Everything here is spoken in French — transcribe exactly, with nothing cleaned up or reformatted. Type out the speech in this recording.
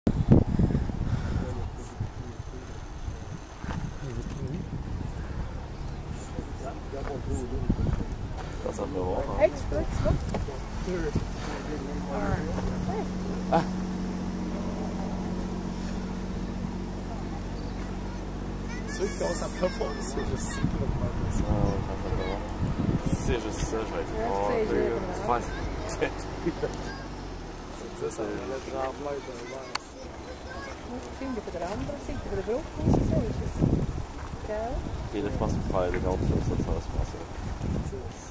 Dat is wel wel. Expert, wat? Ah. Truc aus der Performance, c'est juste ça. C'est juste ça, je vais être fort. C'est pas c'est ça, ça va être rempli de l'air. Ik vind dat er andere zitten, voor de broodjes zo is het. Et je pense qu'il faut faire les autres choses, ça, ça va se passer.